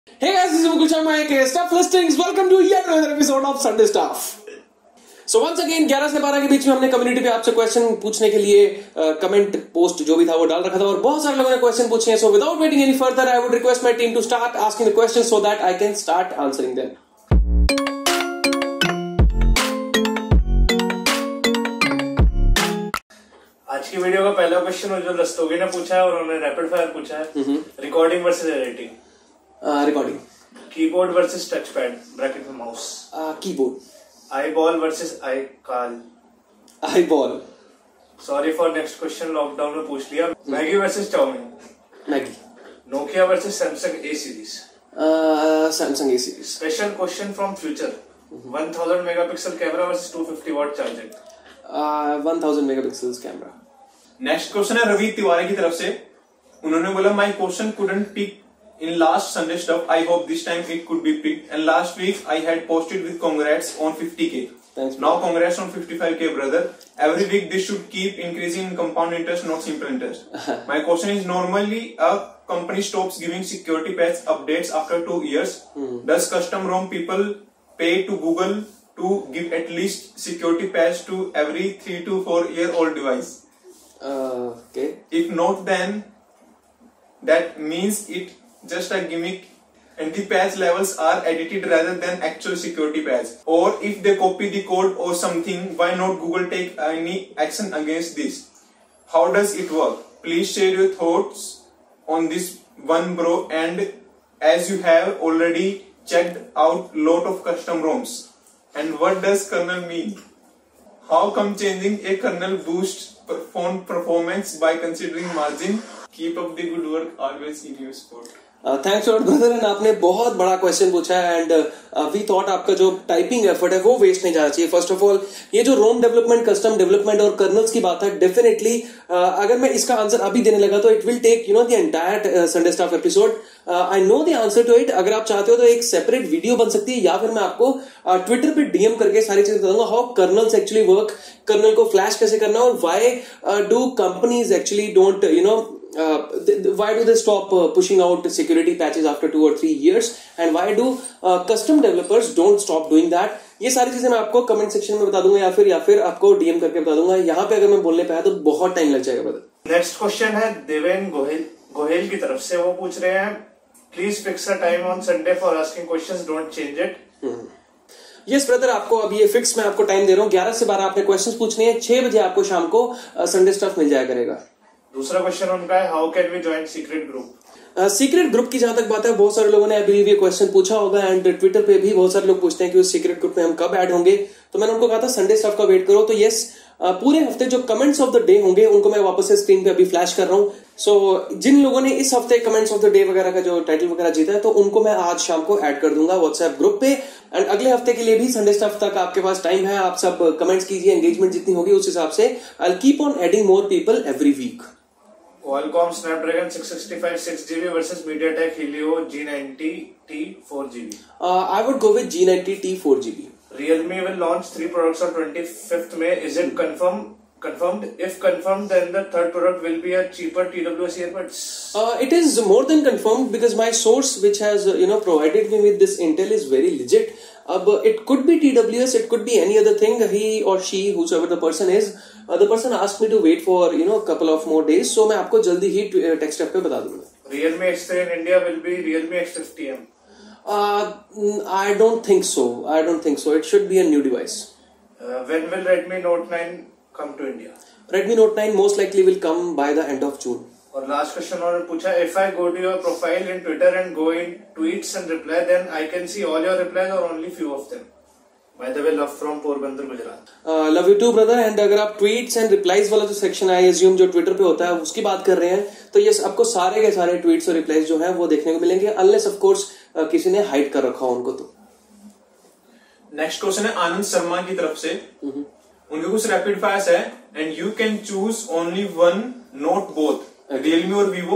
Hey guys, this is Mukul Sharma aka Stuff Listings. Welcome to yet another episode of Sunday Stuff. So once again 11 से 12 के बीच में हमने community पे आपसे question पूछने के लिए कमेंट पोस्ट जो भी था वो डाल रखा था और बहुत सारे लोगों ने क्वेश्चन पूछे हैं. So without waiting any further, I would request my team to start asking the questions so that I can start answering them. आज की वीडियो का पहला क्वेश्चन जो रस्तोगी ने पूछा है और उन्होंने रैपिड फायर पूछा है. Recording versus editing. Recording. Keyboard versus touch pad bracket में mouse. Keyboard. IBall versus I call. IBall. Sorry for next question lockdown में पूछ लिया. Maggi versus chowmein. Maggi. Nokia versus Samsung A series. Samsung A series. Special question from future. 1000 megapixel camera versus 250 watt charging. 1000 megapixels camera. Next question है रवि तिवारी की तरफ से. उन्होंने बोला my question couldn't pick in last Sunday stuff. I hope this time it could be picked and last week I had posted with congrats on 50k. Now congrats on 55k brother. Every week this should keep increasing in compound interest, not simple interest. My question is, normally a company stops giving security patch updates after 2 years. Does custom ROM people pay to Google to give at least security patch to every 3 to 4 year old device? Okay. If not, then that means it just a gimmick and the patch levels are edited rather than actual security patch. Or if they copy the code or something, why not Google take any action against this? How does it work? Please share your thoughts on this one bro, and as you have already checked out lot of custom ROMs. And what does kernel mean? How come changing a kernel boosts phone performance by considering margin? Keep up the good work, always in your support. Thanks lot brother. And आपने बहुत बड़ा question पूछा है and we thought आपका जो typing effort है वो waste नहीं जाना चाहिए. फर्स्ट ऑफ ऑल ये जो रोम डेवलपमेंट, कस्टम डेवलपमेंट और कर्नल्स की बात है, डेफिनेटली अगर मैं इसका आंसर अभी देने लगा तो it will take the entire Sunday stuff episode. I know the answer to it. अगर आप चाहते हो तो एक सेपरेट वीडियो बन सकती है या फिर मैं आपको ट्विटर पे डीएम करके सारी चीजें बताऊंगा. How kernels actually work, kernel को फ्लैश कैसे करना और why do companies actually don't why do they stop pushing out security patches after 2 or 3 years, and why do custom developers don't stop doing that? ये सारी चीजें मैं आपको comment section में बता दूंगा या फिर आपको डीएम करके बता दूंगा. यहाँ पे अगर मैं बोलने पे आया तो बहुत टाइम लग जाएगा ब्रदर. नेक्स्ट क्वेश्चन है देवेन गोहेल की तरफ से. वो पूछ रहे हैं please fix a time on Sunday for asking questions, don't change it. Yes brother, आपको अब ये फिक्स मैं आपको टाइम दे रहा हूँ. 11 से 12 आपने क्वेश्चंस पूछने हैं. 6 बजे आपको शाम को संडे स्टफ मिल जाया करेगा. दूसरा क्वेश्चन उनका है how can we join secret group. Secret group की जहां तक बात है, बहुत सारे लोगों ने आई बिलीव ये क्वेश्चन पूछा होगा एंड ट्विटर पे भी बहुत सारे लोग पूछते हैं कि उस सीक्रेट ग्रुप में हम कब ऐड होंगे. तो मैंने उनको कहा था संडे स्टफ का वेट करो. तो यस, पूरे हफ्ते जो कमेंट्स ऑफ द डे होंगे उनको मैं वापस से स्क्रीन पे अभी फ्लैश कर रहा हूं. सो जिन लोगों ने इस हफ्ते कमेंट्स ऑफ द डे वगैरह का जो टाइटल वगैरह जीता है तो उनको मैं आज शाम को ऐड कर दूंगा व्हाट्सएप ग्रुप पे. एंड अगले हफ्ते के लिए भी संडे स्टफ तक आपके पास टाइम है. आप सब कमेंट्स कीजिए, एंगेजमेंट जितनी होगी उस हिसाब से I will keep on adding more people every week. Qualcomm Snapdragon 665 6GB versus MediaTek Helio G90T 4GB. I would go with G90T 4GB. Realme will launch 3 products on 25th May. Is it confirmed? If confirmed, then the third product will be a cheaper TWS earbuds. It is more than confirmed because my source, which has provided me with this intel, is very legit. It could be TWS, it could be any other thing. He or she, whosoever the person is, the person asked me to wait for a couple of more days. So मैं आपको जल्दी ही text app पे बता दूंगा. Realme X3 in India will be Realme X50M. I don't think so. It should be a new device. When will Redmi Note 9 come to India? Redmi Note 9 most likely will come by the end of June. और last question उन्होंने पूछा if I go to your profile in Twitter and go in tweets and reply, then I can see all your replies or only few of them. By the way, love from Porbandar, Gujarat. Love you too brother. And अगर आप tweets and replies वाला जो section है, I assume जो Twitter पे होता है उसकी बात कर रहे हैं, तो यस आपको सारे के सारे ट्वीट्स और रिप्लाईज जो हैं वो देखने को मिलेंगे, unless of course किसी ने हाइड कर रखा हो उनको. तो नेक्स्ट क्वेश्चन है आनंद शर्मा की तरफ से. उनके कुछ रैपिड फायर्स है and you can choose only one, not both. Realme और वीवो.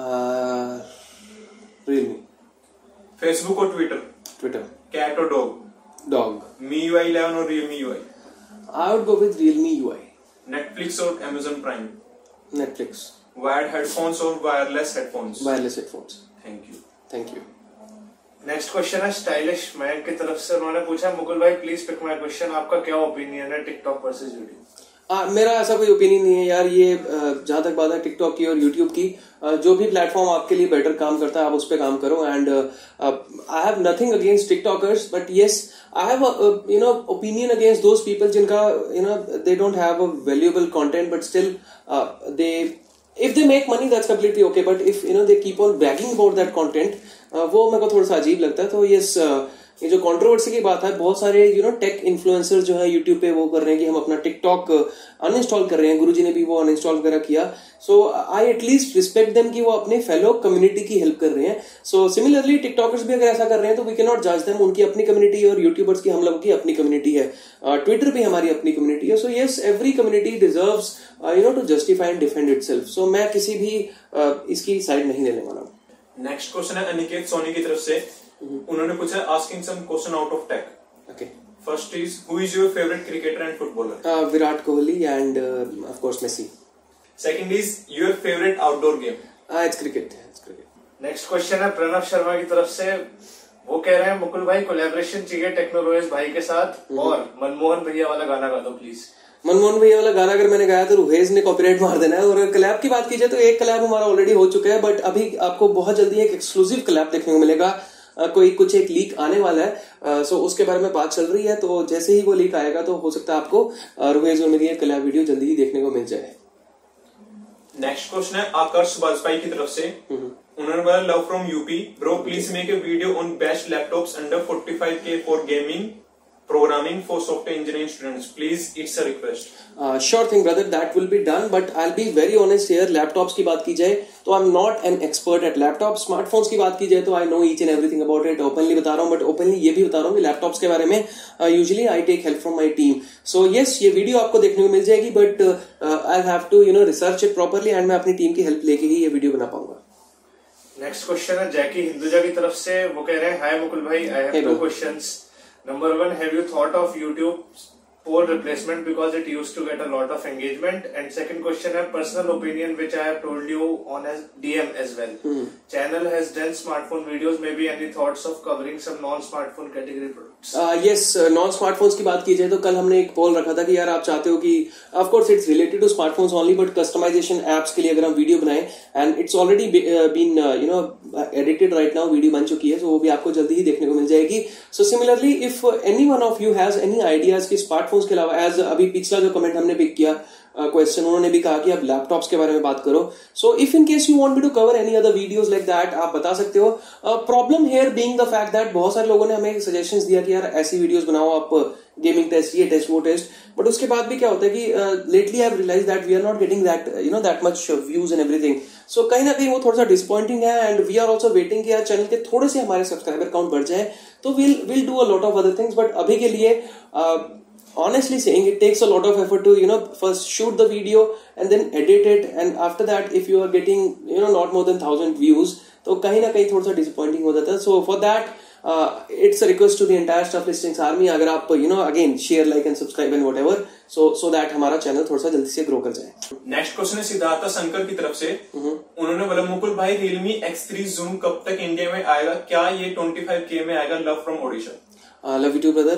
रियलमी. फेसबुक और ट्विटर. कैट और डॉग. MIUI 11 और Realme UI. I would go with Realme UI. Netflix और Amazon Prime. Netflix. Wired headphones और wireless headphones. Wireless headphones. Thank you. Thank you. Next question है stylish man की तरफ से, उन्होंने पूछा मुकुल भाई प्लीज पिक माय क्वेश्चन, आपका क्या ओपिनियन है टिकटॉक वर्सेस यूट्यूब? मेरा ऐसा कोई ओपिनियन नहीं है यार, ये जहां तक बात है टिकटॉक की और यूट्यूब की, जो भी प्लेटफॉर्म आपके लिए बेटर काम करता है आप उस पर काम करो. And I have nothing against TikTokers, but yes I have opinion against those people जिनका they don't have a valuable content but still they if they make money that's completely okay, but if they keep on bragging about that content, वो मेरे को थोड़ा सा अजीब लगता है. तो yes, ये जो कंट्रोवर्सी की बात है, बहुत सारे टेक इन्फ्लुएंसर जो है यूट्यूब पे वो कर रहे हैं कि हम अपना टिकटॉक अनइंस्टॉल कर रहे हैं. गुरुजी ने भी वो अनइंस्टॉल वगैरह किया. So I at least respect them कि वो अपने फेलो कम्युनिटी की हेल्प कर रहे हैं. सो सिमिलरली टिकटॉकर्स भी अगर ऐसा कर रहे हैं तो वी कैन नॉट जज देम. उनकी अपनी कम्युनिटी और यूट्यूबर्स की हम लोगों की अपनी कम्युनिटी है. ट्विटर भी हमारी अपनी कम्युनिटी है. So yes, every community deserves to justify and defend itself. So मैं किसी भी इसकी साइड नहीं लेने वाला. नेक्स्ट क्वेश्चन है अनिकेत सोनी की तरफ से. उन्होंने पूछा asking some question out of tech. Okay, first is who is your favourite cricketer and footballer? Virat Kohli and of course Messi. Second is your favourite outdoor game? It's cricket. Next question है प्रणव शर्मा की तरफ से. वो कह रहे हैं मुकुल भाई कोलैबोरेशन चाहिए टेक्नोलॉजीज भाई के साथ और मनमोहन भैया वाला गाना गा दो प्लीज. मनमोहन भैया वाला गाना अगर मैंने गाया तो रुहेज ने कॉपीराइट मार देना है. और अगर कलैब की बात कीजिए तो एक कलैब हमारा ऑलरेडी हो चुका है, बट अभी आपको बहुत जल्दी एक एक्सक्लूसिव कलैब देखने को मिलेगा. कुछ एक लीक आने वाला है. सो उसके बारे में बात चल रही है. तो जैसे ही वो लीक आएगा तो हो सकता है आपको रुहेज और मेरी एक कलैब वीडियो जल्दी ही देखने को मिल जाए. नेक्स्ट क्वेश्चन है आकर्ष वाजपेयी की तरफ से. उन्होंने बोला love from UP bro, please make a video on best laptops under 45K for gaming programming for software engineering students, please, it's a request. Sure thing brother, that will be done, but I'll be very honest here. Laptops की बात की जाए तो I'm not an expert at laptops. Smartphones की बात की जाए तो I know each and everything about it. Openly बता रहा हूँ, but openly ये भी बता रहा हूँ कि laptops के बारे में usually I take help from my team. So yes, ये वीडियो आपको देखने को मिल जाएगी, but I'll have to research it properly and मैं अपनी टीम की हेल्प लेके ही ये वीडियो बना पाऊंगा. नेक्स्ट क्वेश्चन है जैकी हिंदुजा की तरफ से. वो कह रहे हैं हाय मुकुल भाई, I have 2 questions. Number 1, have you thought of YouTube poll replacement because it used to get a lot of engagement? And second question है personal opinion which I have told you on as DM as well. Channel has done smartphone videos. Maybe any thoughts of covering some non-smartphone category products? Yes, non-smartphones की बात की जाए तो कल हमने एक पोल रखा था कि यार आप चाहते हो कि of course it's related to smartphones only, but customization apps के लिए अगर हम वीडियो बनाएं and it's already been edited right now, video बन चुकी है, तो वो भी आपको जल्दी ही देखने को मिल जाएगी. So similarly, if any one of you has any ideas कि स्मार्टफोन्स के अलावा, एज अभी पिछला जो कमेंट हमने पिक किया क्वेश्चन, उन्होंने भी कहा कि आप लैपटॉप्स के बारे में बात करो. So if in case you want me to cover any other videos like that, आप बता सकते हो. Problem here being the fact that बहुत सारे लोगों ने हमें सजेशंस दिया कि यार ऐसी वीडियोस बनाओ, आप गेमिंग टेस्ट, ये टेस्ट, वो टेस्ट. बट उसके बाद भी क्या होता है कि lately I have realized that we are not getting that that much views and everything. So कहीं ना कहीं वो थोड़ा सा डिसअपॉइंटिंग है. And we are also waiting कि यार चैनल के थोड़े से हमारे सब्सक्राइबर काउंट बढ़ जाए तो we'll do a lot of other things. But अभी के लिए honestly saying, it takes a lot of effort to first shoot the video and then edit it, and after that if you are getting not more than 1000 views तो कहीं ना कहीं थोड़ा सा disappointing हो जाता है. So for that it's a request to the entire Stuff Listings army, अगर आप again share, like and subscribe and whatever, so that हमारा चैनल थोड़ा सा जल्दी से ग्रो कर जाए. नेक्स्ट क्वेश्चन है सिद्धार्थ शंकर की तरफ से. उन्होंने बोला मुकुल भाई Realme X3 Zoom कब तक इंडिया में आएगा, क्या ये 25K में आएगा? Love from Odisha. Love you too brother.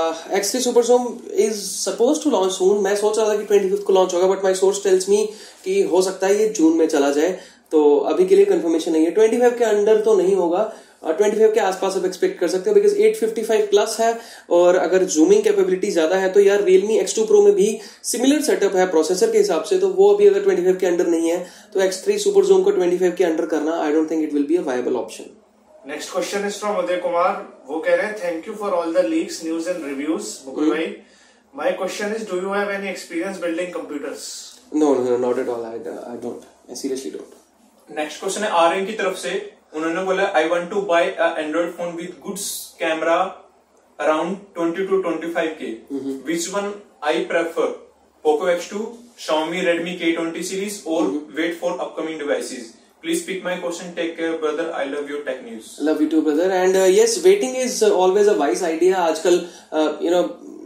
X3 Super Zoom is supposed to launch soon. मैं सोच रहा था कि 25th को लॉन्च होगा, but my source tells me कि हो सकता है ये जून में चला जाए. तो अभी के लिए कंफर्मेशन नहीं है. 25 के अंडर तो नहीं होगा, 25 के आसपास आप एक्सपेक्ट कर सकते हो, बिकॉज 855 प्लस है. और अगर जूमिंग कैपेबिलिटी ज्यादा है तो यार Realme X2 Pro में भी सिमिलर सेटअप है प्रोसेसर के हिसाब से, तो वो अभी अगर 25 के अंडर नहीं है तो X3 Super Zoom को 25 के अंडर करना, I don't think it will be a viable option. Next question is from Uday Kumar. वो कह रहे हैं thank you for all the leaks, news and reviews Mukul भाई. My question is do you have any experience building computers? No, not at all. I don't. I seriously don't. Next question है आर्यन की तरफ से. उन्होंने बोला I want to buy a android phone with good camera around 20 to 25K. Which one I prefer? Poco X2, Xiaomi Redmi K20 series, or wait for upcoming devices? Please pick my question. Take care, brother. I love your tech news. Love you too, brother. And yes, waiting is always a wise idea. आजकल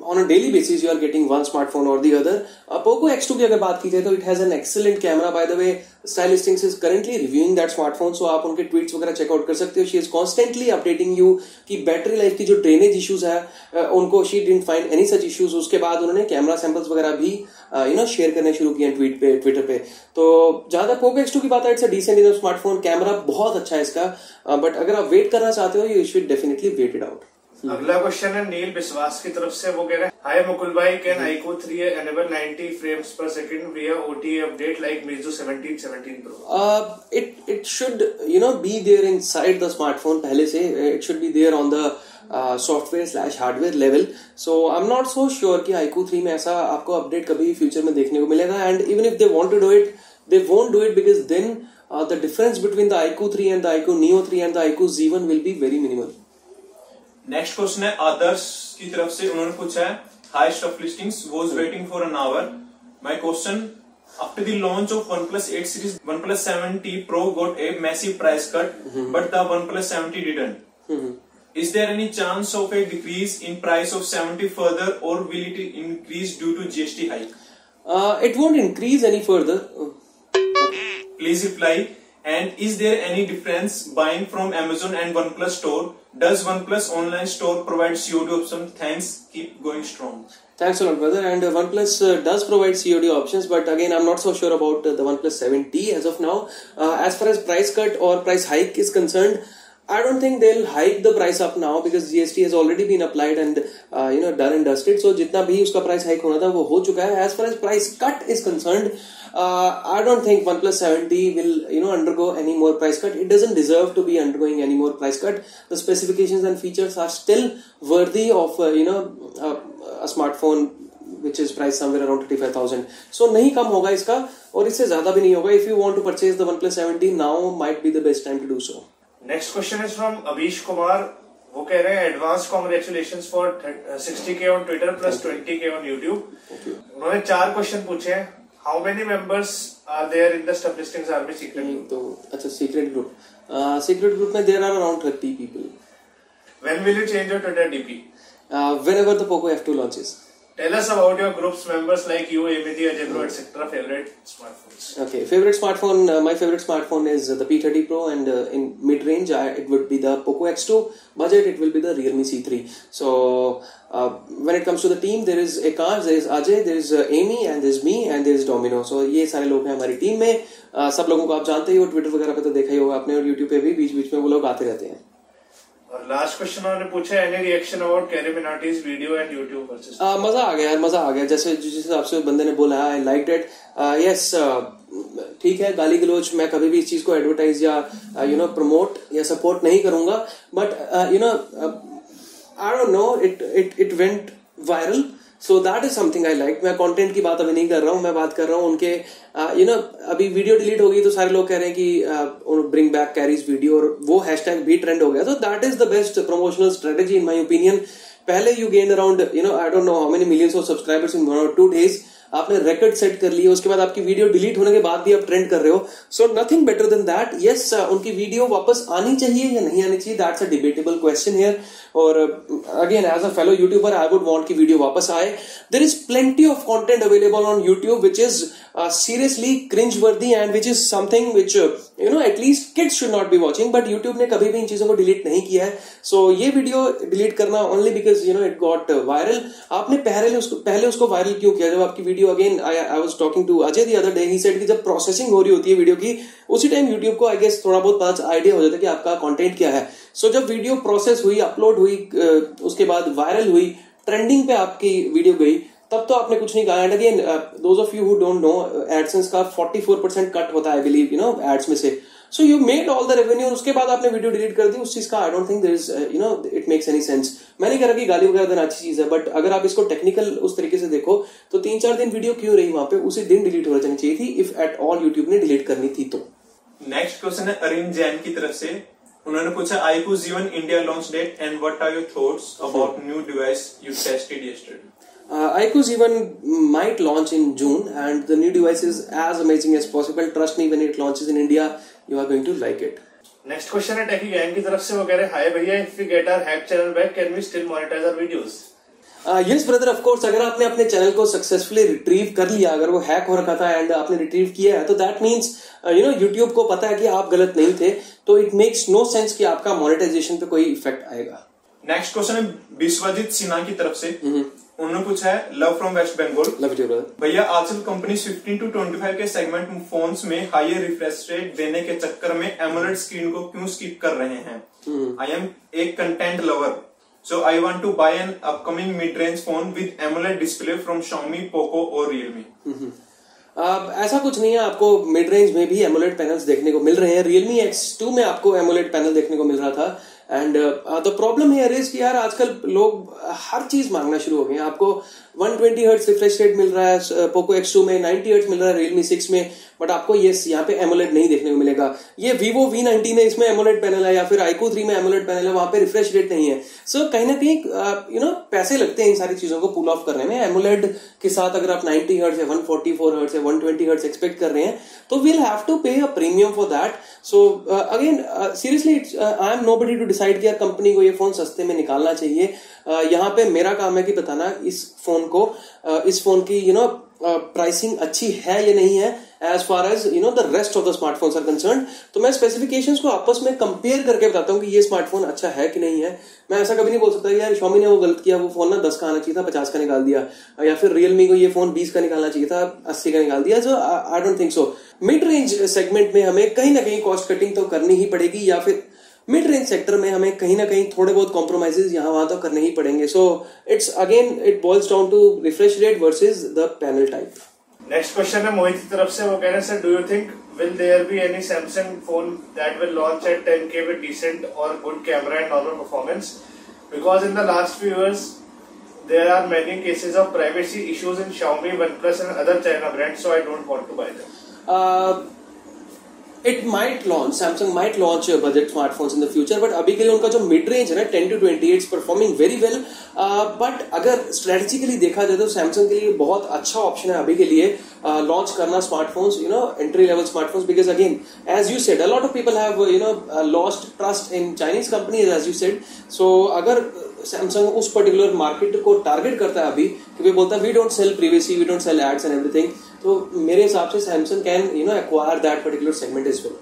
on a daily basis you are getting one smartphone or the other. Poco X2 की अगर बात की जाए तो it has an excellent camera. By the way, Style Listings is currently reviewing that smartphone, so आप उनके tweets वगैरह checkout कर सकते हो. She is constantly updating you कि बैटरी लाइफ की जो ड्रेनेज इश्यूज है उनको she didn't find any such issues. उसके बाद उन्होंने कैमरा सैंपल्स वगैरह भी शेयर करने शुरू किए ट्विटर पे. तो ज्यादा Poco X2 की बात है, it's a decent enough smartphone, camera बहुत अच्छा है इसका, बट अगर आप वेट करना चाहते हो you should definitely wait it out. अगला क्वेश्चन है नील विश्वास की तरफ से. वो कह रहे हैं हाय मुकुल भाई, can iQOO 3 enable 90 frames per second via OTA update like Meizu 17 Pro? It should be there inside the smartphone पहले से. It should be there on the software/hardware level. So I'm not so sure कि iQOO 3 में ऐसा आपको update कभी future में देखने को मिलेगा. And even if they want to do it, they won't do it because then the difference between the iQOO 3 and the iQOO Neo 3 and the iQOO Z1 will be very minimal. Next question है आदर्श की तरफ से. उन्होंने पूछा है high stuff listings was waiting for an hour. My question, after the launch of OnePlus 8 series, OnePlus 7T Pro got a massive price cut, but the OnePlus 7T didn't. Is there any chance of a decrease in price of 7T further, or will it increase due to GST hike? It won't increase any further. Please reply. And is there any difference buying from Amazon and OnePlus store? Does OnePlus online store provide COD option? Thanks. Keep going strong. Thanks a lot, brother. And OnePlus does provide COD options, but again, I'm not so sure about the OnePlus 7T as of now. As far as price cut or price hike is concerned, I don't think they'll hike the price up now because GST has already been applied and done and dusted. So जितना भी उसका price hike होना था वो हो चुका है. As far as price cut is concerned, I don't think OnePlus 7T will undergo any more price cut. It doesn't deserve to be undergoing any more price cut. The specifications and features are still worthy of a smartphone which is priced somewhere around 35,000. So नहीं कम होगा इसका और इससे ज्यादा भी नहीं होगा. If you want to purchase the OnePlus 7T, now might be the best time to do so. Next question is from Abhish Kumar. वो कह रहे हैं advance congratulation for 60K on Twitter plus 20K on YouTube. उन्होंने 4 question पूछे हैं. How many members are there in the stuff listings army secret group? तो अच्छा, secret group में there are around 30 people. When will you change your Twitter DP? Whenever the Poco F2 launches. Tell us about your group's members like you, Amity, Ajay Bro, etc. Favorite smartphones. Okay, favorite smartphone. My favorite smartphone is the P30 Pro, and in mid-range, it would be the Poco X2. Budget, it will be the Realme C3. So, when it comes to the team, there is Akash, there is Ajay, there is Amy, and there is me, and there is Domino. So, ये सारे लोग हैं हमारी team में. सब लोगों को आप जानते ही हो, ट्विटर वगैरह पे तो देखा ही होगा आपने, और यूट्यूब पे भी बीच-बीच में वो लोग आते रहते हैं. और लास्ट क्वेश्चन उन्होंने पूछा है, any reaction about Carry Minati's video and YouTube versus? मजा आ गया यार, मजा आ गया. जैसे जिस हिसाब से बंदे ने बोला, आई लाइक्ड इट. यस, ठीक है, गाली गलोच मैं कभी भी इस चीज को एडवर्टाइज या प्रमोट या सपोर्ट नहीं करूंगा, but I don't know, it went viral. So that is something I like. मैं कंटेंट की बात अभी नहीं कर रहा हूँ, मैं बात कर रहा हूँ उनके अभी वीडियो डिलीट होगी तो सारे लोग कह रहे हैं कि ब्रिंग बैक कैरीज वीडियो, और वो हैशटैग भी ट्रेंड हो गया. तो that is the best promotional strategy in my opinion. पहले you gain around I don't know how many millions of subscribers in 1 or 2 days. आपने रिकॉर्ड सेट कर लिया, उसके बाद आपकी वीडियो डिलीट होने के बाद भी आप ट्रेंड कर रहे हो. So nothing better than that. Yes, उनकी वीडियो वापस आनी चाहिए या नहीं आनी चाहिए, that's a debatable question here. और again, as a fellow YouTuber, I would want की वीडियो वापस आए. There is plenty of content available on YouTube which is seriously cringe worthy and which is something which at least kids should not be watching. But YouTube ने कभी भी इन चीजों को delete नहीं किया है. सो ये वीडियो डिलीट करना only because it got viral. आपने पहले उसको वायरल क्यों किया? जब आपकी video, again I was talking to Ajay the other day, he said कि जब प्रोसेसिंग हो रही होती है वीडियो की, उसी टाइम यूट्यूब को आई गेस थोड़ा बहुत पता आइडिया हो जाता है कि आपका कंटेंट क्या है. सो जब वीडियो प्रोसेस हुई, अपलोड हुई, उसके बाद वायरल हुई, ट्रेंडिंग पे आपकी वीडियो गई, तब तो आपने कुछ नहीं कहा. And again, those of you who don't know, AdSense का 44% कट होता है आई बिलीव एड्स में से. So you made all the revenue, और उसके बाद आपने वीडियो डिलीट कर दी. उस चीज का I don't think there is it makes any sense. मैं नहीं कह रहा कि गाली वगैरह देना अच्छी चीज है, बट अगर आप इसको टेक्निकल उस तरीके से देखो तो 3-4 दिन वीडियो क्यों रही वहां पे, उसी दिन डिलीट हो जानी चाहिए थी, इफ एट ऑल यूट्यूब ने डिलीट करनी थी तो. नेक्स्ट क्वेश्चन है अरिन जैन की तरफ से. उन्होंने पूछा iQOO Z1 India launch date and what are your thoughts about new device you tested yesterday? iQOO Z1 might launch in June, and the new device is as amazing as possible. Trust me, when it launches in India, you are going to like it. Next question है techie gang की तरफ से. वो कह रहे हैं hi भैया, if we get our hack channel back, can we still monetise our videos? Yes brother, of course अगर आपने अपने चैनल को सक्सेसफुली रिट्रीव कर लिया, अगर वो हैक हो रखा था एंड आपने रिट्रीव किया है, तो दैट मीन्स यूट्यूब को पता है कि आप गलत नहीं थे, तो इट मेक्स नो सेंस कि आपका मोनेटाइजेशन पे कोई इफेक्ट आएगा। नेक्स्ट क्वेश्चन है विश्वजीत सिन्हा की तरफ से। उन्होंने पूछा है, love from West Bengal. Love you brother. भैया आजकल कंपनी 15 to 25 के सेगमेंट फोन्स में हायर रिफ्रेश रेट देने के चक्कर में एमोलेड स्क्रीन को क्यों स्किप कर रहे हैं? I am a content lover, so I want to buy an upcoming mid-range phone with AMOLED display from Xiaomi, Poco और Realme। ऐसा कुछ नहीं है, आपको मिड रेंज में भी एमोलेड पैनल्स देखने को मिल रहे हैं। Realme X2 में आपको एमोलेड पैनल देखने को मिल रहा था। And the problem here is कि यार आजकल लोग हर चीज मांगना शुरू हो गए हैं। आपको 120 हर्ट्ज रिफ्रेश रेट मिल रहा है पोको X2 में, 90 हर्ट्ज मिल रहा है Realme 6 में, बट आपको यहाँ पे एमोलेड नहीं देखने को मिलेगा। ये Vivo V90 में इसमें एमोलेड पैनल है, या फिर iQOO 3 में एमोलेड पैनल है, वहां पे रिफ्रेश रेट नहीं है। सो कहीं ना कहीं पैसे लगते हैं इन सारी चीजों को पुल ऑफ करने में। एमोलेड के साथ अगर आप 90 हर्ट्ज या 144 हर्ट्ज या 120 हर्ट्ज एक्सपेक्ट कर रहे हैं, तो we'll have to pay a premium for that. So again seriously I am nobody to decide कि यार कंपनी को ये फोन सस्ते में निकालना चाहिए। यहाँ पे मेरा काम है कि बताना इस फोन की प्राइसिंग अच्छी है या नहीं है as far as the rest of the smartphones are concern. तो मैं स्पेसिफिकेशंस को आपस में कंपेयर करके बताता हूँ कि ये स्मार्टफोन अच्छा है कि नहीं है। मैं ऐसा कभी नहीं बोल सकता कि यार Xiaomi ने वो गलत किया, वो फोन ना 10 का आना चाहिए था, 50 का निकाल दिया, या फिर Realme को ये फोन 20 का निकालना चाहिए था, 80 का निकाल दिया। So I don't think so. Mid range segment में हमें कहीं ना कहीं कॉस्ट कटिंग तो करनी ही पड़ेगी, या फिर मिड रेंज सेक्टर में हमें कहीं ना कहीं थोड़े बहुत कॉम्प्रोमाइजेस यहाँ वहां तो करने ही पड़ेंगे। So it boils down to refresh rate versus the panel type. Next question है मोहित की तरफ से, वो कह रहे हैं sir, do you think will there be any Samsung phone that will launch at 10K with decent or good camera and normal performance? Because in the last few years there are many cases of privacy issues in Xiaomi, OnePlus and other China brands, so I don't want to buy them. It might launch, Samsung might launch budget smartphones in the future, but अभी के लिए उनका जो mid range है ना 10 to 20, it's performing very well. But अगर strategically देखा जाए तो Samsung के लिए बहुत अच्छा option है अभी के लिए launch करना smartphones, entry level smartphones, because again, as you said, a lot of people have lost trust in Chinese companies, as you said. So अगर Samsung उस particular market को target करता है अभी, क्योंकि बोलता है we don't sell privacy, we don't sell ads and everything, तो मेरे हिसाब से Samsung can acquire that particular segment as well.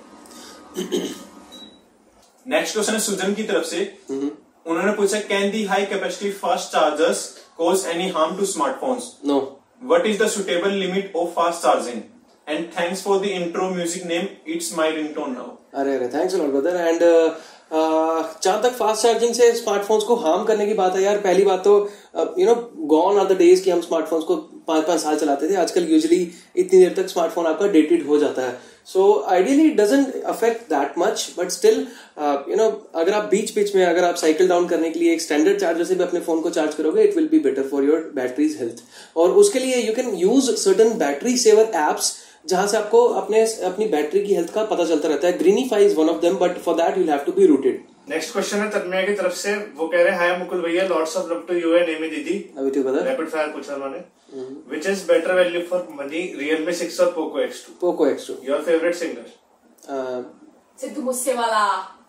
Next question है सुजन की तरफ से। उन्होंने पूछा, can the high capacity fast chargers cause any harm to smartphones? No. What is the suitable limit of fast charging? And thanks for the intro music name, it's my ringtone now. अरे thanks a lot brother. And जहां तक fast charging से smartphones को harm करने की बात है, यार पहली बात तो गॉन आर द डेज कि हम स्मार्टफोन्स को 5-5 साल चलाते थे। आजकल यूजुअली इतनी देर तक स्मार्टफोन आपका डेटेड हो जाता है। So ideally it doesn't affect that much, but still अगर आप बीच में अगर आप साइकिल डाउन करने के लिए एक स्टैंडर्ड चार्जर से भी अपने फोन को चार्ज करोगे, it will be better for your battery's health. और उसके लिए you can use certain battery saver apps जहां से आपको अपनी बैटरी की हेल्थ का पता चलता रहता है। Greenify is one of them, but for that you have to be rooted. Next question है तन्मय की तरफ से, वो कह रहे हैं, हाय मुकुल भैया, lots of love to you and Amy दीदी। रैपिड फायर पूछा उन्होंने। Which is better value for money, Realme 6 और Poco X2? Poco X2। Your favourite singer? Sidhu Moosewala.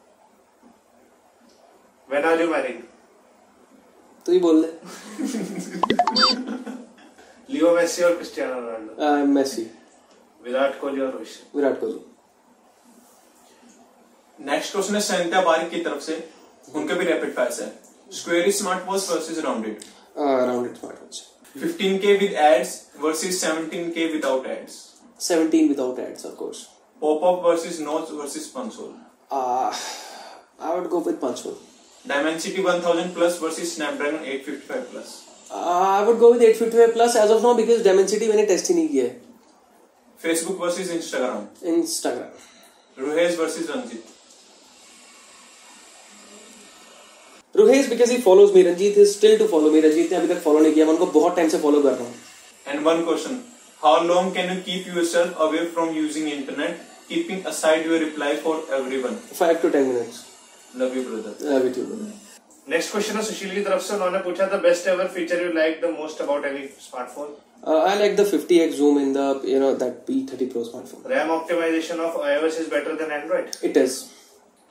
When are you married? तू ही बोल दे। लियो मेसी और Cristiano Ronaldo? Messi. Virat Kohli और रोहित शर्मा? विराट कोहली। नेक्स्ट क्वेश्चन है सैंता बारिक की तरफ से, उनके भी रैपिड फायर है। Square smart watch versus rounded? Rounded smart watch. 15K with ads versus 17K without ads? 17 without ads, of course. Pop-up versus notch versus punch hole? I would go with punch hole. Dimensity 1000 plus versus Snapdragon 855 plus? I would go with 855 plus as of now, because Dimensity मैंने test ही नहीं किया है। Facebook versus Instagram? Instagram. Ruhez versus Ranjit? Ruhez, because he follows me. Ranjit is still to follow me. Ranjit ने अभी तक follow नहीं किया, मैं उनको बहुत टाइम से फॉलो कर रहा हूँ। And one question, how long can you keep yourself away from using internet, keeping aside your reply for everyone? 5 to 10 minutes. Love you, brother. Love you too, brother. Next question है सुशील की तरफ से, उन्होंने पूछा, the best ever feature you like the most about any smartphone? I like the 50x zoom in the that P30 Pro smartphone. RAM optimization of iOS is better than Android? It is.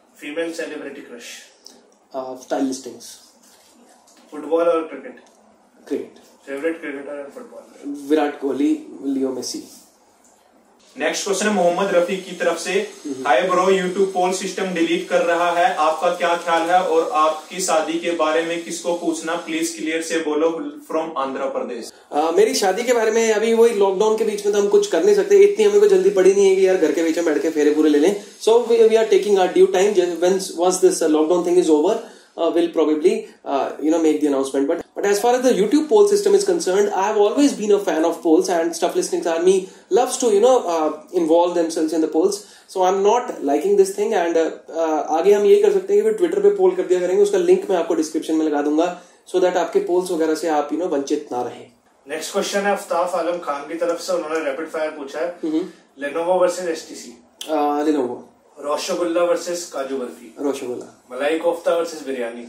Female celebrity crush? Style listings. Football और cricket? Great. Favorite cricketer and footballer? Virat Kohli, Leo Messi. Next question है मोहम्मद रफी की तरफ से. Hi bro, YouTube poll system delete कर रहा है, आपका क्या ख्याल है? और आपकी शादी के बारे में किसको पूछना, प्लीज क्लियर से बोलो. फ्रॉम आंध्र प्रदेश. मेरी शादी के बारे में अभी वही लॉकडाउन के बीच में तो हम कुछ कर नहीं सकते, इतनी हमें को जल्दी पड़ी नहीं है कि यार घर के बीच में बैठ के फेरे पूरे ले लें. So we are taking our due time. Once this lockdown thing is over, we'll probably make the announcement. But as far as the YouTube poll system is concerned, I have always been a fan of polls, and Stuff Listenings Army loves to involve themselves in the polls. So I'm not liking this thing, and आगे हम यही कर सकते हैं कि फिर Twitter पे पोल कर दिया करेंगे. उसका लिंक मैं आपको डिस्क्रिप्शन में लगा दूंगा, so that आपके पोल्स वगैरह से आप वंचित ना रहे. नेक्स्ट क्वेश्चन है अफ्ताफ आलम खान की तरफ से. उन्होंने रैपिड फायर पूछा है. Lenovo versus HTC. Lenovo. Rasgulla versus kaju barfi. Rasgulla. मलाई कोफ्ता वर्सेस बिरयानी.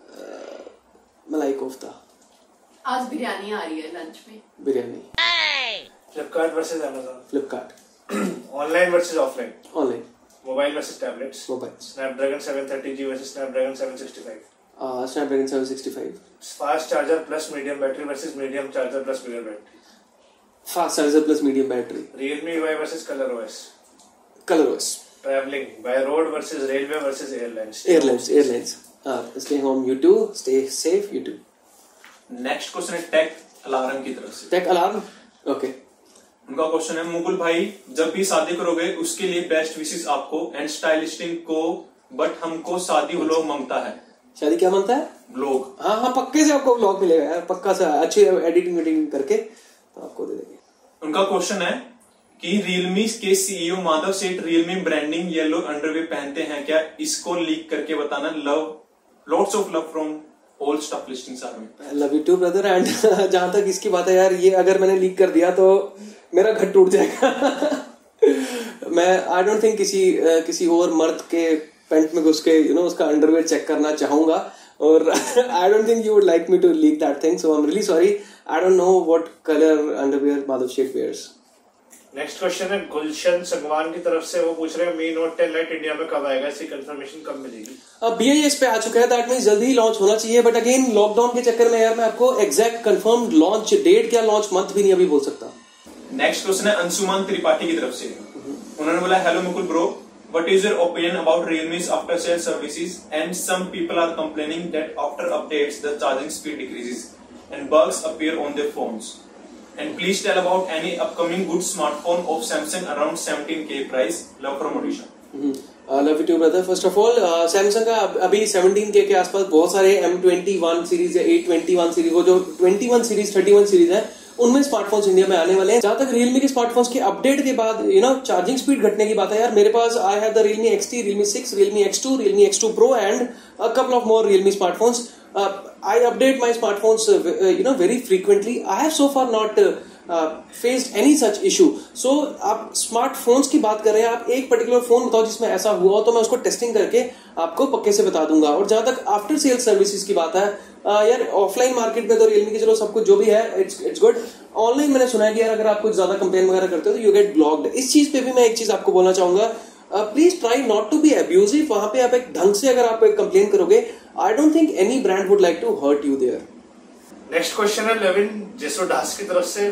मलाई कोफ्ता. आज बिरयानी आ रही है लंच में. Biryani. Flipkart versus Amazon. Flipkart. Online versus offline. Online. Mobile versus tablets. Mobile. Snapdragon 730G versus Snapdragon 765. Snapdragon 765. Fast charger plus medium battery versus medium charger plus bigger battery. Fast charger plus medium battery. Realme UI versus Color OS. Color OS. Traveling by road versus railway versus airlines. Airlines. Stay home, you too. Stay safe, you too. Next question है tech alarm की तरफ से. Tech alarm. Okay. उनका क्वेश्चन है, मुकुल भाई जब भी शादी करोगे उसके लिए बेस्ट विशेस आपको एंड स्टाइलिस्टिंग को, बट हमको शादी व्लॉग मांगता है. शादी क्या मांगता है? व्लॉग. हाँ पक्के से आपको व्लॉग मिलेगा यार, पक्का से अच्छी एडिटिंग करके तो आपको दे देंगे. उनका क्वेश्चन है कि रियलमी के सीईओ माधव सेठ रियलमी ब्रांडिंग येलो अंडरवेयर पहनते हैं क्या, इसको लीक करके बताना. Lots of love from all stuff listings army. Love you too brother. And जहां तक इसकी बात है यार, ये अगर मैंने लीक कर दिया तो मेरा घर टूट जाएगा. मैं आई डोंट थिंक किसी और मर्द के पैंट में घुस के उसका अंडरवेयर चेक करना चाहूंगा. और I don't think you would like me to leak that thing. So I am really sorry. I don't know what colour underwear Madhav Sheth wears. Next question है गुलशन संगवान की तरफ से. वो पूछ रहे हैं मी नोट 10 लाइट इंडिया में कब आएगा, इसकी कंफर्मेशन कब मिलेगी? BIS पे आ चुका है, दैट मींस जल्दी ही लॉन्च होना चाहिए. बट अगेन लॉकडाउन के चक्कर में यार मैं आपको एग्जैक्ट कंफर्म्ड लॉन्च डेट क्या लॉन्च मंथ भी नहीं अभी बोल सकता. नेक्स्ट क्वेश्चन है अंशुमान त्रिपाठी की तरफ से. उन्होंने बोला, hello Mukul bro, what is your opinion about Realme's after sale services, and some people are complaining that after updates the charging speed decreases and bugs appear on their phones. And please tell about any upcoming good smartphone of Samsung around 17K price. Love from Odisha. Love you too brother. First of all Samsung का अभी 17K के आसपास बहुत सारे M21 series है, A21 series, वो जो 21 series 31 series है, उनमें स्मार्टफोन्स इंडिया में आने वाले हैं. जहां तक रियलमी के स्मार्टफोन्स के अपडेट के बाद चार्जिंग स्पीड घटने की बात है यार, मेरे पास I have the Realme XT, Realme 6, Realme X2, Realme X2 Pro and a couple of more Realme smartphones. I update my smartphones very frequently. I have so far not faced any such issue. So आप smartphones की बात कर रहे हैं, आप एक particular phone बताओ जिसमें ऐसा हुआ हो तो मैं उसको टेस्टिंग करके आपको पक्के से बता दूंगा. और जहां तक आफ्टर सेल सर्विसेज की बात है यार, ऑफलाइन मार्केट में तो रियलमी की चलो सब कुछ जो भी है इट्स गुड. ऑनलाइन मैंने सुना है कि यार अगर आप कुछ ज्यादा कंप्लेन वगैरह करते हो तो यू गेट ब्लॉक्ड. इस चीज पे भी मैं एक चीज आपको बोलना चाहूंगा, please try not to be abusive. वहां पे आप एक ढंग से अगर आप कंप्लेन करोगे, I don't think any brand would like to hurt you there. Next question है लेविन जेसोडास की तरफ से.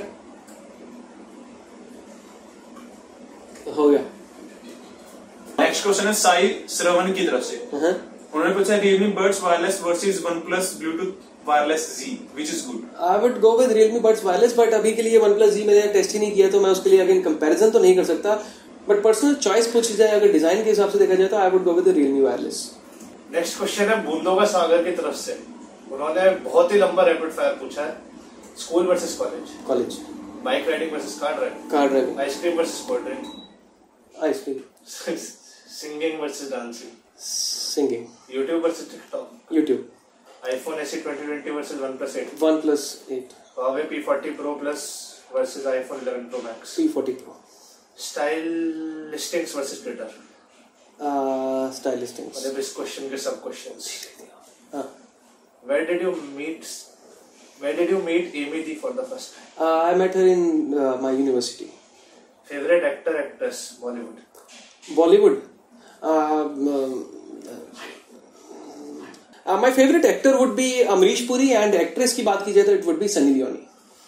हो गया. नेक्स्ट क्वेश्चन है साई श्रवण की तरफ से. उन्होंने पूछा Realme Buds Wireless versus OnePlus Bluetooth Wireless Z, which is good? I would go with Realme Buds Wireless, but अभी के लिए OnePlus Z मैंने टेस्ट ही नहीं किया तो मैं उसके लिए अगेन कंपैरिजन तो नहीं कर सकता. बट पर्सनल चॉइस पूछी जाए अगर डिजाइन के हिसाब से देखा जाए तो I would go with Realme Wireless. नेक्स्ट क्वेश्चन है बूंदों का सागर की तरफ से. उन्होंने बहुत ही लंबा रैपिड फायर पूछा है. School versus college. Bike riding versus car driving. Ice cream versus cold drink. Ice cream. Singing versus dancing. Singing. YouTube versus TikTok. YouTube. iPhone SE 2020 versus OnePlus 8. OnePlus 8. Huawei P40 Pro Plus versus iPhone 11 Pro Max. P40 Pro. Style listings versus Twitter. Style listings. मतलब इस question के sub questions. Where did you meet Amy D for the first time? I met her in my university. Favorite actor actress Bollywood. Bollywood. My favorite actor would be Amrish Puri and actress की बात की जाए तो it would be Sunny Leone.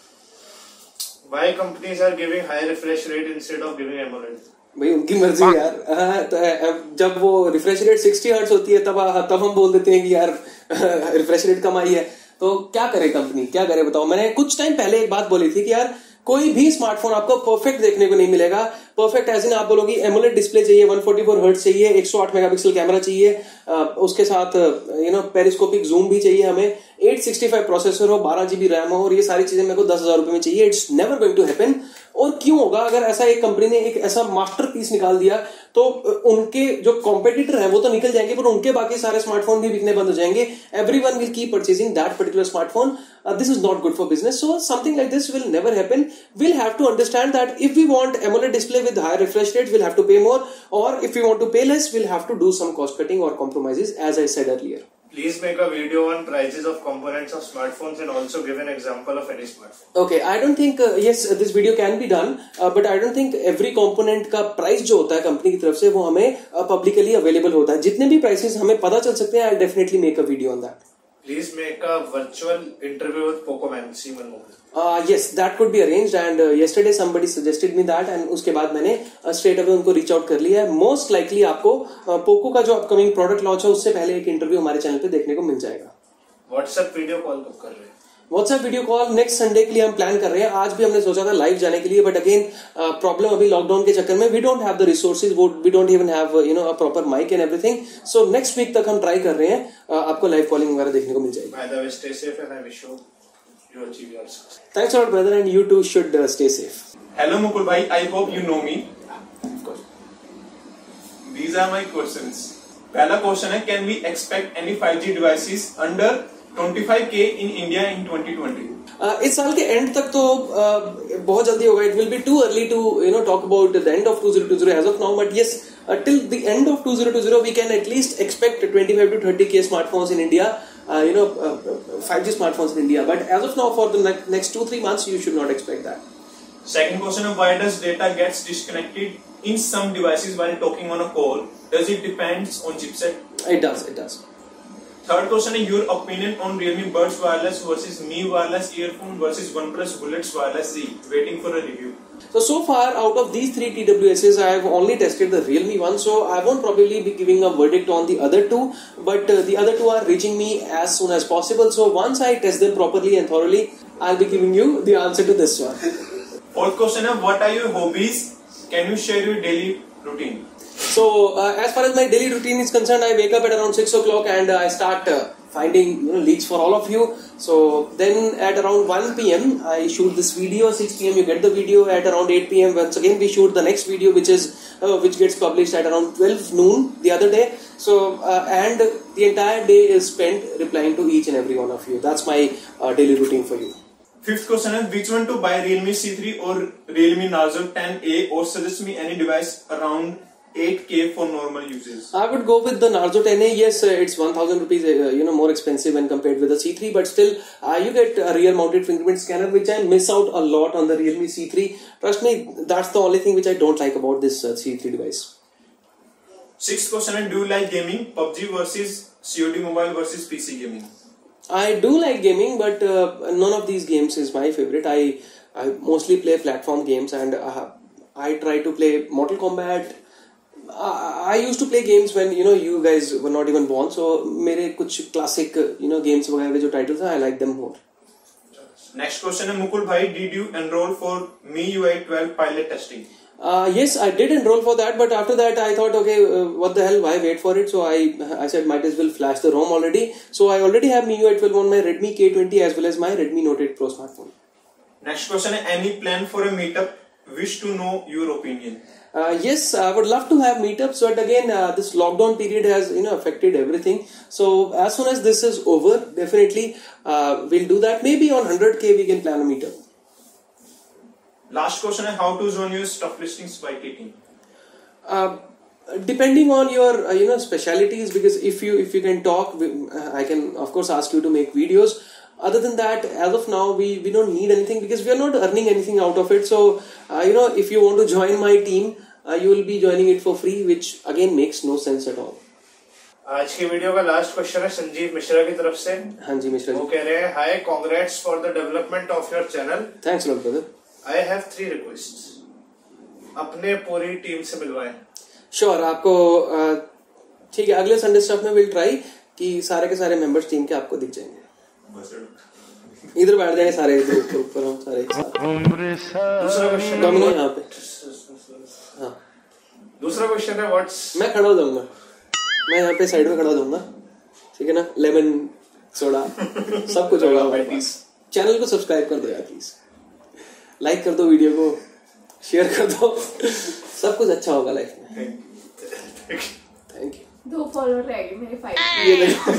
Why companies are giving high refresh rate instead of giving AMOLED? भाई उनकी मर्जी है यार। तो जब वो रिफ्रेश रेट 60 हर्ट्ज होती है तब हम बोल देते हैं कि यार रिफ्रेश रेट कम आई है। तो क्या करे कंपनी, क्या करे बताओ। मैंने कुछ टाइम पहले एक बात बोली थी कि यार कोई भी स्मार्टफोन आपको परफेक्ट देखने को नहीं मिलेगा। परफेक्ट एज इन आप बोलोगे एमोलेड डिस्प्ले चाहिए, 144 हर्ट्ज चाहिए, 108 मेगापिक्सल कैमरा चाहिए, उसके साथ पेरिस्कोपिक जूम भी चाहिए हमें, 865 प्रोसेसर हो, 12 GB रैम हो, और ये सारी चीजें मेरे को 10,000 रुपए में चाहिए। It's never going to happen. और क्यों होगा? अगर ऐसा एक कंपनी ने एक ऐसा मास्टरपीस निकाल दिया तो उनके जो कॉम्पिटिटर है वो तो निकल जाएंगे, पर उनके बाकी सारे स्मार्टफोन भी बिकने बंद हो जाएंगे। Everyone will keep purchasing that particular smartphone. This is not good for business. So something like this will never happen. We'll have to understand that if we want AMOLED display with higher refresh rates, we'll have to pay more, or if we want to pay less, we'll have to do some cost cutting or compromises, as I said earlier. Please make a video on prices of components of smartphones and also give an example of any smartphone. Okay, I don't think yes, this video can be done, but I don't think every component का price जो होता है company की तरफ से वो हमें publicly available होता है। जितने भी prices हमें पता चल सकते हैं, I'll definitely make a video on that. Please make a virtual interview with Pocoman, Simon Mukul. Yes, that could be arranged, and yesterday somebody suggested me that, and उसके बाद मैंने straight away उनको reach out कर लिया है। Most likely आपको Poco का जो upcoming product launch है उससे पहले एक इंटरव्यू हमारे चैनल पे देखने को मिल जाएगा। WhatsApp वीडियो कॉल कब कर रहे हैं? WhatsApp video call next Sunday के लिए हम प्लान कर रहे हैं। आज भी हमने सोचा था लाइव जाने के लिए, बट अगेन प्रॉब्लम अभी लॉकडाउन के चक्कर में we don't have the resources, we don't even have a proper mic and everything. So next week तक हम ट्राई कर रहे हैं, आपको लाइव कॉलिंग वगैरह देखने को मिल जाएगी। By the way, stay safe and I wish you achieve your success. Thanks a lot, brother, and you too should stay safe. Hello Mukul bhai, I hope you know me. Of course. These are my questions. पहला question है, can we expect any 5G devices under 25K in India in 2020? इस साल के and तक तो बहुत जल्दी होगा। It will be too early to talk about the end of 2020 as of now, but yes till the end of 2020 we can at least expect 25 to 30K smartphones in India, 5G smartphones in India, but as of now for the next 2-3 months you should not expect that. Second question, why does data gets disconnected in some devices while talking on a call? Does it depends on chipset? It does. Third question is your opinion on Realme Buds Wireless versus Mi Wireless earphone versus OnePlus Bullets Wireless C. Waiting for a review. So far out of these 3 TWSs, I have only tested the Realme one, so I won't probably be giving a verdict on the other two, but the other two are reaching me as soon as possible. So once I test them properly and thoroughly, I'll be giving you the answer to this one. Fourth question is, what are your hobbies? Can you share your daily routine? So as far as my daily routine is concerned, I wake up at around 6 o'clock and I start finding leads for all of you. So then at around 1 PM I shoot this video. 6 PM you get the video. At around 8 PM once again we shoot the next video, which gets published at around 12 noon the other day. So and the entire day is spent replying to each and every one of you. That's my daily routine for you. Fifth question is, which one to buy, Realme C3 or Realme Narzo 10A, or suggest me any device around 8K for normal uses? I would go with the Narzo 10A. Yes, it's 1,000 rupees, more expensive when compared with the C3, but still, you get a rear mounted fingerprint scanner, which I miss out a lot on the Realme C3. Trust me, that's the only thing which I don't like about this C3 device. Sixth question is, do you like gaming? PUBG versus COD Mobile versus PC gaming? I do like gaming, but none of these games is my favorite. I mostly play platform games, and I try to play Mortal Kombat. I used to play games when you guys were not even born. So मेरे कुछ classic games वगैरह जो titles हैं, I like them more. Next question है, Mukul bhai, did you enroll for MIUI 12 pilot testing? Yes, I did enroll for that, but after that I thought, okay, what the hell, why wait for it? So I said might as well flash the ROM already. So I already have MIUI 12 on my Redmi K20 as well as my Redmi Note 8 Pro smartphone. Next question है, any plan for a meetup? Wish to know your opinion. Yes, I would love to have meetups, but again, this lockdown period has affected everything. So as soon as this is over, definitely we'll do that. Maybe on 100K we can plan a meetup. Last question is, how to zone your stuff listings by clicking? Depending on your specialities, because if you can talk, I can of course ask you to make videos. Other than that, as of now, we don't need anything because we are not earning anything out of it. So if you want to join my team, you will be joining it for free, which again makes no sense at all. आज की video का last question है संजीव मिश्रा की तरफ से। हाँ जी मिश्रा जी। वो कह रहे हैं, hi, congrats for the development of your channel. Thanks lot brother. I have 3 requests. अपने पूरी टीम से मिलवाएं। श्योर, आपको ठीक है, अगले संडे स्टॉप में विल ट्राई कि सारे के सारे मेंबर्स टीम के आपको दिख जाएंगे। इधर बैठ जाएंगे सारे, इधर ऊपर हम सारे एक साथ। दूसरा क्वेश्चन डोमिनो यहाँ पे। हाँ, दूसरा क्वेश्चन है, व्हाट्स मैं खड़ा हो जाऊंगा, मैं यहाँ पे साइड में खड़ा हो जाऊंगा, ठीक है ना। लेमन सोडा सब कुछ होगा हमारे पास। चैनल को सब्सक्राइब कर दो यार प्लीज, लाइक कर दो, वीडियो को शेयर कर दो, सब कुछ अच्छा होगा लाइफ में। Thank you. 2 फॉलोअर रह गए मेरे 5। ये देखो।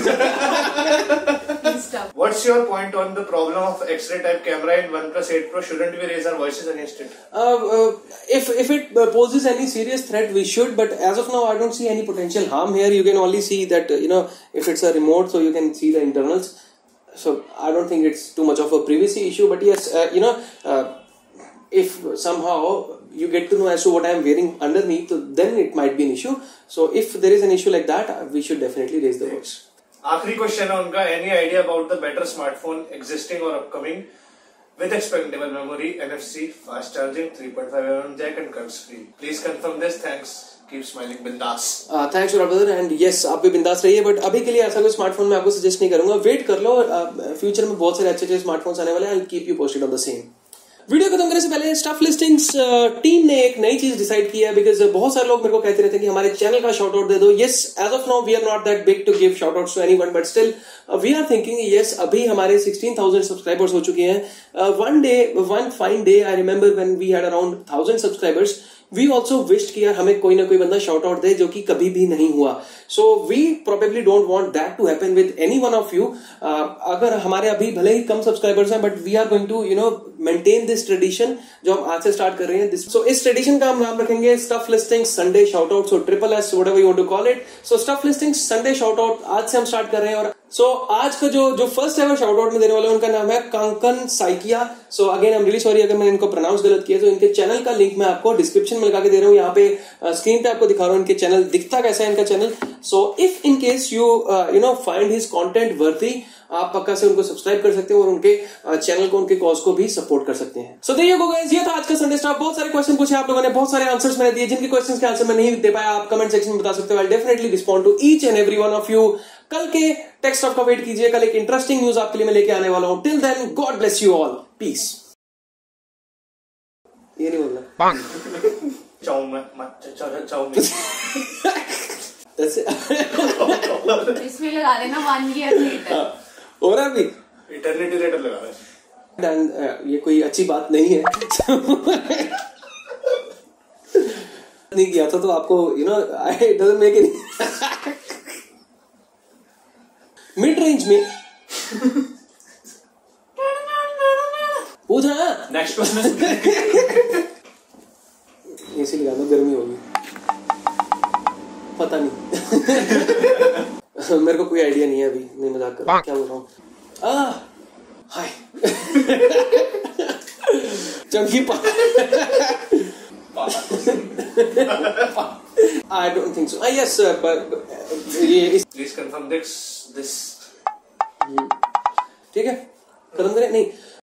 What's your point on the problem of X-ray type camera in OnePlus 8 Pro? Shouldn't we raise our voices against it? If it poses any serious threat, we should. But as of now, I don't see any potential harm here. You can only see that if it's a remote, so you can see the internals. So I don't think it's too much of a privacy issue. But yes, if somehow you get to know as to what I am wearing underneath, then it might be an issue. So if there is an issue like that, we should definitely raise the voice. आखिरी question है उनका, any idea about the better smartphone existing और upcoming with expandable memory, NFC, fast charging, 3.5mm jack and curves free? Please confirm this. Thanks, keep smiling, बिंदास। Thanks brother, and yes, आप भी बिंदास रहिए। But अभी के लिए ऐसा कोई स्मार्टफोन मैं आपको सजेस्ट नहीं करूंगा, वेट कर लो। फ्यूचर में बहुत सारे अच्छे स्मार्टफोन्स आने वाले हैं। I will keep you posted on the same. Video खत्म करने से पहले स्टफ लिस्टिंग्स टीम ने एक नई चीज डिसाइड की है, बिकॉज बहुत सारे लोग मेरे को कहते रहते हैं कि हमारे चैनल का शाउट आउट दे दो। Yes, as of now we are not that big to give shout outs to anyone, but still we are thinking, yes, अभी हमारे 16,000 सब्सक्राइबर्स हो चुके हैं। One fine day I remember when we had around 1,000 subscribers, we also wished कि यार हमें कोई ना कोई बंदा शाउट आउट दे, जो कि कभी भी नहीं हुआ। So we probably don't want that to happen with any one of you. अगर हमारे अभी भले ही कम सब्सक्राइबर्स हैं, but we are going to maintain this tradition जो हम आज से स्टार्ट कर रहे हैं। सो इस ट्रेडिशन का हम नाम रखेंगे stuff listing Sunday shout out, so SSS, whatever you want to call it. So stuff listing Sunday shout out आज से हम स्टार्ट कर रहे हैं। और सो आज का जो फर्स्ट एवर शाउट आउट में देने वाला है, उनका नाम है Kankan Saikia. So again I am really sorry अगर मैंने इनको प्रोनाउंस गलत किया। तो इनके चैनल का लिंक मैं आपको डिस्क्रिप्शन में लगा के दे रहा हूँ, यहाँ पे स्क्रीन पे आपको दिखा रहा हूँ इनके चैनल, दिखता कैसा है इनका channel. So if in case you find his content worthy, आप पक्का से उनको सब्सक्राइब कर सकते हो और उनके चैनल को, उनके कॉज को भी सपोर्ट कर सकते हैं। So there you go guys, ये था आज का संडे स्टॉप। बहुत सारे क्वेश्चन पूछे आप लोगों ने, बहुत सारे आंसर्स मैंने दिए। जिनके क्वेश्चंस के आंसर मैं नहीं दे पाया, आप कमेंट सेक्शन में बता सकते हो। I will definitely respond to each and every one of you. कल के टेक स्टॉप का वेट कीजिए, कल एक इंटरेस्टिंग न्यूज आपके लिए मैं लेके आने वाला हूं। Till then, God bless you all, peace. ये नहीं बोलना इसमें लगा देना 1 year later। हो रहा है अभी, इटर्निटी लेटर लगा रहा है। ये कोई अच्छी बात नहीं है। नहीं किया था तो आपको I doesn't make any. Mid range में पूछा। Next question. एसी लगाना, गर्मी होगी, पता नहीं। मेरे को कोई आइडिया नहीं है अभी, नहीं मजाक कर रहा, क्या बोल रहा हूँ। हाय चंकी पा। I don't think so. Yes, but Please confirm this. ठीक है, खत्म करें? नहीं,